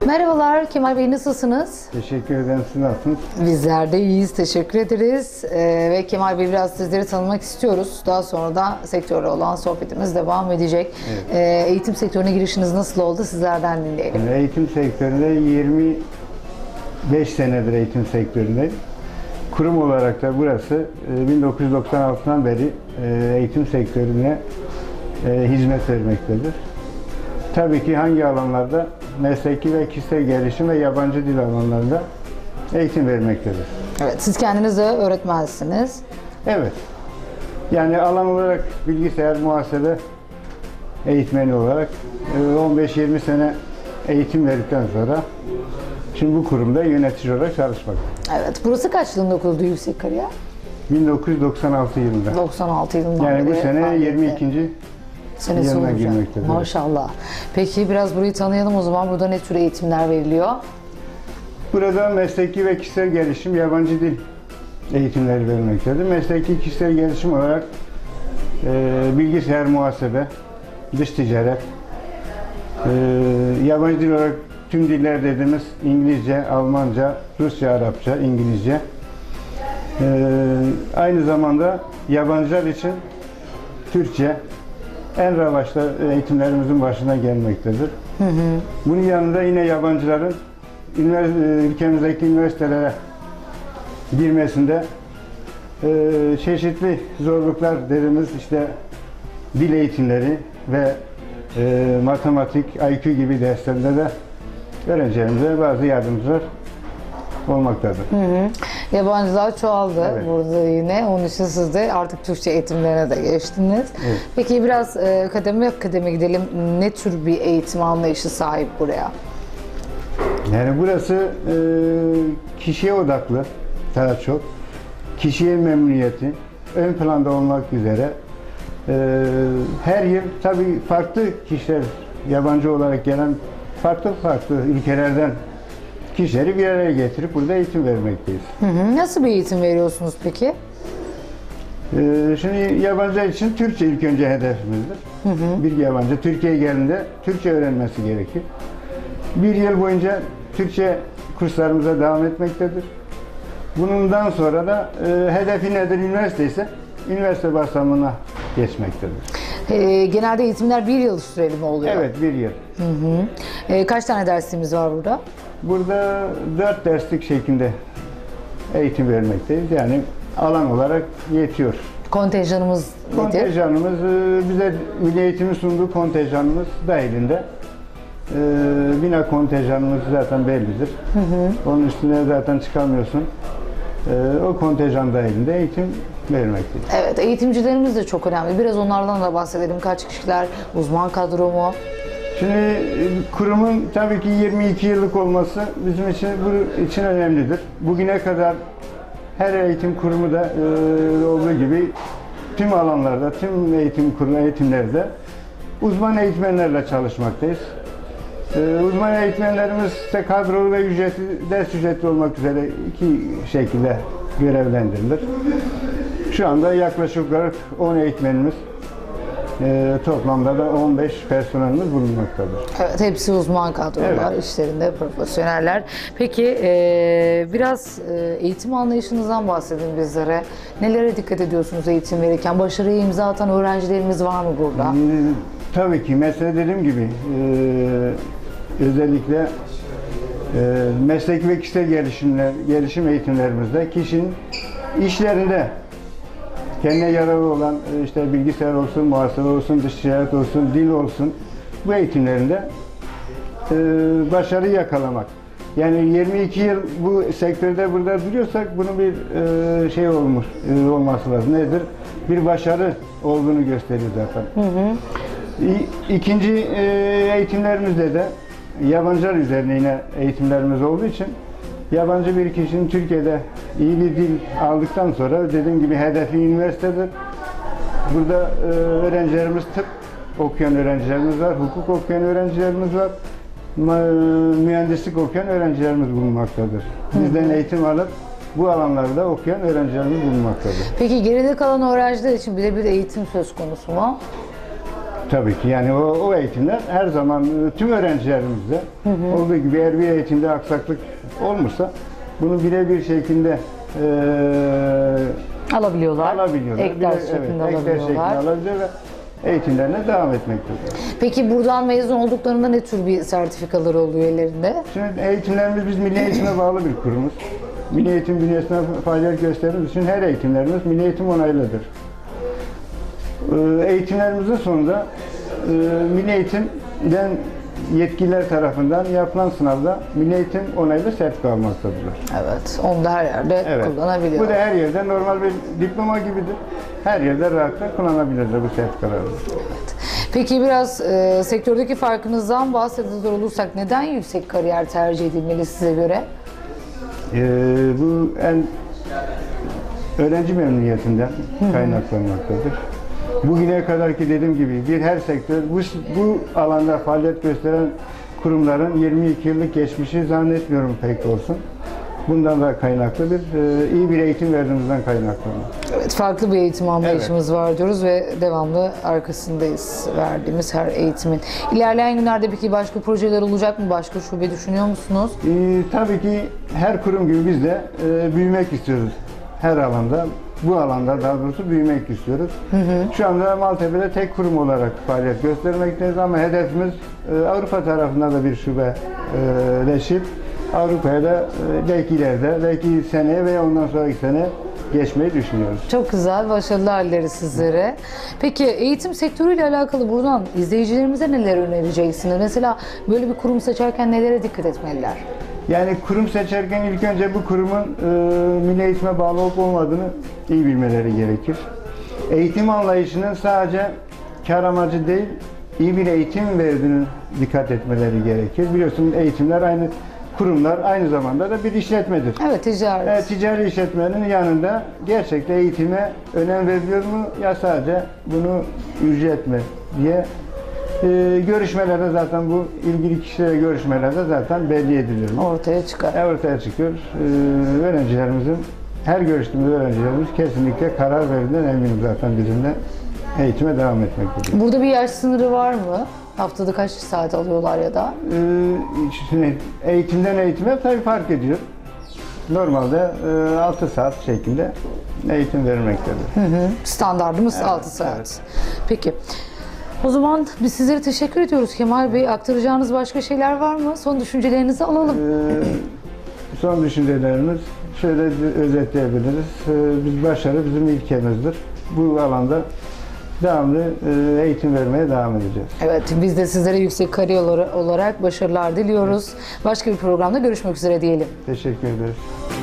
Merhabalar Kemal Bey, nasılsınız? Teşekkür ederim. Siz nasılsınız? Bizler de iyiyiz, teşekkür ederiz. Ve Kemal Bey, biraz sizleri tanımak istiyoruz. Daha sonra da sektörle olan sohbetimiz devam edecek. Evet. Eğitim sektörüne girişiniz nasıl oldu? Sizlerden dinleyelim. Eğitim sektöründe 25 senedir eğitim sektöründeyim. Kurum olarak da burası 1996'dan beri eğitim sektörüne hizmet vermektedir. Tabii ki hangi alanlarda? Mesleki ve kişisel gelişim ve yabancı dil alanlarında eğitim vermektedir. Evet, siz kendiniz de öğretmensiniz. Evet. Yani alan olarak bilgisayar muhasebe eğitmeni olarak 15-20 sene eğitim verdikten sonra şimdi bu kurumda yönetici olarak çalışmaktayım. Evet, burası kaç yılında kuruldu Yüksek Kariyer? 1996 yılında. 96 yılından yani bu beri sene 22. senesi yılına olacak. girmektedir. Maşallah. Peki biraz burayı tanıyalım o zaman. Burada ne tür eğitimler veriliyor? Burada mesleki ve kişisel gelişim, yabancı dil eğitimleri verilmektedir. Mesleki kişisel gelişim olarak bilgisayar muhasebe, dış ticaret, yabancı dil olarak tüm diller dediğimiz İngilizce, Almanca, Rusça, Arapça, İngilizce. Aynı zamanda yabancılar için Türkçe en revaçta eğitimlerimizin başına gelmektedir. Bunun yanında yine yabancıların ülkemizdeki üniversitelere girmesinde çeşitli zorluklar dediğimiz işte dil eğitimleri ve matematik, IQ gibi derslerinde de öğrencilerimize bazı yardımcılar olmaktadır. Yabancılar çoğaldı burada yine. Onun için siz de artık Türkçe eğitimlerine de geçtiniz. Evet. Peki biraz kademe gidelim. Ne tür bir eğitim anlayışı sahip buraya? Yani burası kişiye odaklı daha çok. Kişiye memnuniyeti ön planda olmak üzere her yıl tabii farklı kişiler, yabancı olarak gelen farklı ülkelerden kişileri bir araya getirip burada eğitim vermekteyiz. Nasıl bir eğitim veriyorsunuz peki? Şimdi yabancılar için Türkçe ilk önce hedefimizdir. Bir yabancı Türkiye'ye geldiğinde Türkçe öğrenmesi gerekir. Bir yıl boyunca Türkçe kurslarımıza devam etmektedir. Bundan sonra da hedefi nedir? Üniversite ise üniversite basamağına geçmektedir. Genelde eğitimler bir yıl süreli mi oluyor? Evet, bir yıl. Kaç tane dersimiz var burada? Burada 4 derslik şeklinde eğitim vermekteyiz. Yani alan olarak yetiyor. Kontenjanımız nedir? Kontenjanımız bize Milli Eğitim'in sunduğu kontenjanımız dahilinde. Bina kontenjanımız zaten bellidir. Onun üstüne zaten çıkamıyorsun. O kontenjan dahilinde eğitim verilmektedir. Evet, eğitimcilerimiz de çok önemli. Biraz onlardan da bahsedelim. Kaç kişiler, uzman kadro mu? Şimdi kurumun tabii ki 22 yıllık olması bizim için önemlidir. Bugüne kadar her eğitim kurumu da olduğu gibi tüm alanlarda, tüm eğitimlerde uzman eğitmenlerle çalışmaktayız. Uzman eğitmenlerimiz de kadrolu ve ders ücretli olmak üzere iki şekilde görevlendirilir. Şu anda yaklaşık olarak 10 eğitmenimiz, toplamda da 15 personelimiz bulunmaktadır. Evet, hepsi uzman kadrolar, işlerinde profesyoneller. Peki biraz eğitim anlayışınızdan bahsedin bizlere. Nelere dikkat ediyorsunuz eğitim verirken? Başarıya imza atan öğrencilerimiz var mı burada? Tabii ki. Mesela dediğim gibi özellikle mesleki ve kişisel gelişim eğitimlerimizde kişinin işlerinde kendine yararlı olan işte bilgisayar olsun, muhasebe olsun, dış ticaret olsun, dil olsun bu eğitimlerinde başarı yakalamak. Yani 22 yıl bu sektörde burada duruyorsak bunun bir olması lazım. Nedir? Bir başarı olduğunu gösteriyor zaten. İkinci eğitimlerimizde de yabancılar üzerine yine eğitimlerimiz olduğu için yabancı bir kişinin Türkiye'de iyi bir dil aldıktan sonra dediğim gibi hedefi üniversitedir. Burada öğrencilerimiz tıp okuyan öğrencilerimiz var, hukuk okuyan öğrencilerimiz var, mühendislik okuyan öğrencilerimiz bulunmaktadır. Bizden eğitim alıp bu alanlarda okuyan öğrencilerimiz bulunmaktadır. Peki geride kalan öğrenciler için birebir eğitim söz konusu mu? Tabii ki yani o eğitimler her zaman tüm öğrencilerimizde olduğu gibi eğer bir eğitimde aksaklık olmuşsa bunu birebir şekilde Alabiliyorlar. Ek ders şeklinde ekler şeklinde alabiliyorlar. alabiliyor ve eğitimlerine devam etmektedir. Peki buradan mezun olduklarında ne tür bir sertifikaları oluyor ellerinde? Şimdi eğitimlerimiz biz Milli Eğitim'e bağlı bir kurumuz. Milli Eğitim bünyesinde faaliyet gösterdiğimiz için her eğitimlerimiz Milli Eğitim onaylıdır. Eğitimlerimizin sonunda Milli Eğitim'den yetkililer tarafından yapılan sınavda Milli Eğitim onaylı sertifika almaktadırlar. Evet, onu da her yerde kullanabiliyor. Bu da her yerde normal bir diploma gibidir. Her yerde rahatlıkla kullanabilirler bu sertifikaları. Peki biraz sektördeki farkınızdan bahsedecek olursak neden yüksek kariyer tercih edilmeli size göre? Bu öğrenci memnuniyetinden kaynaklanmaktadır. Bugüne kadarki dediğim gibi her sektör bu alanda faaliyet gösteren kurumların 22 yıllık geçmişi zannetmiyorum pek olsun. Bundan da kaynaklıdır. İyi bir eğitim verdiğimizden kaynaklanıyor. Evet, farklı bir eğitim anlayışımız var diyoruz ve devamlı arkasındayız verdiğimiz her eğitimin. İlerleyen günlerde peki başka projeler olacak mı? Başka şube düşünüyor musunuz? Tabii ki her kurum gibi biz de büyümek istiyoruz. Her alanda, bu alanda daha doğrusu büyümek istiyoruz. Şu anda Maltepe'de tek kurum olarak faaliyet göstermekteyiz ama hedefimiz Avrupa tarafında da bir şubeleşip Avrupa'ya da belki ileride, belki seneye veya ondan sonraki sene geçmeyi düşünüyoruz. Çok güzel, başarılar dileriz sizlere. Peki eğitim sektörüyle alakalı buradan izleyicilerimize neler önereceksiniz? Mesela böyle bir kurum seçerken nelere dikkat etmeliler? Yani kurum seçerken ilk önce bu kurumun milli eğitime bağlı olup olmadığını iyi bilmeleri gerekir. Eğitim anlayışının sadece kar amacı değil, iyi bir eğitim verdiğini dikkat etmeleri gerekir. Biliyorsun eğitimler kurumlar aynı zamanda da bir işletmedir. Evet, ticaret. Ticari işletmenin yanında gerçekten eğitime önem veriliyor mu ya sadece bunu ücret mi diye görüşmelerde zaten bu ilgili kişilerle görüşmelerde zaten belli ediliyor. Ortaya çıkar. Ortaya çıkıyor. Öğrencilerimizin her görüştüğümüz öğrencilerimiz kesinlikle karar verdiğinden eminim zaten bizimle eğitime devam etmektedir. Burada bir yaş sınırı var mı? Haftada kaç saat alıyorlar ya da? Şimdi eğitimden eğitime tabii fark ediyor. Normalde 6 saat şeklinde eğitim vermektedir. Standardımız 6 saat. Evet. Peki. O zaman biz sizlere teşekkür ediyoruz Kemal Bey. Aktaracağınız başka şeyler var mı? Son düşüncelerinizi alalım. Son düşüncelerimiz şöyle özetleyebiliriz. Biz başarı bizim ilkemizdir. Bu alanda devamlı eğitim vermeye devam edeceğiz. Evet, biz de sizlere yüksek kariyer olarak başarılar diliyoruz. Başka bir programda görüşmek üzere diyelim. Teşekkür ederiz.